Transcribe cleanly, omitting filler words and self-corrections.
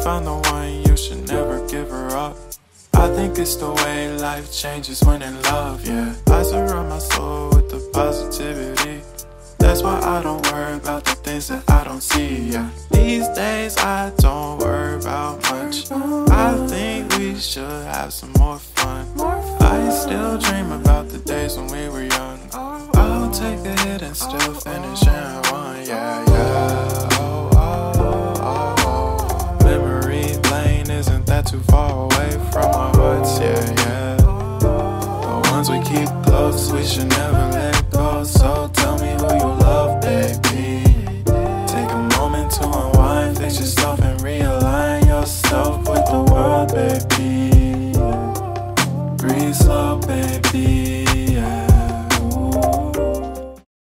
found the one, you should never give her up. I think it's the way life changes when in love, yeah. I surround my soul with the positivity. That's why I don't worry about the things that I don't see, yeah. These days I don't worry about much. I think we should have some more fun. I still dream about the days when we were young. I'll take a hit and still finish in one, yeah, yeah. Oh, oh, oh, oh. Memory lane, isn't that too far away from our hearts, yeah, yeah. The ones we keep close, we should never let go. So tell me who you love, baby. Take a moment to unwind, fix yourself and realign yourself with the world, baby. Breathe slow, baby.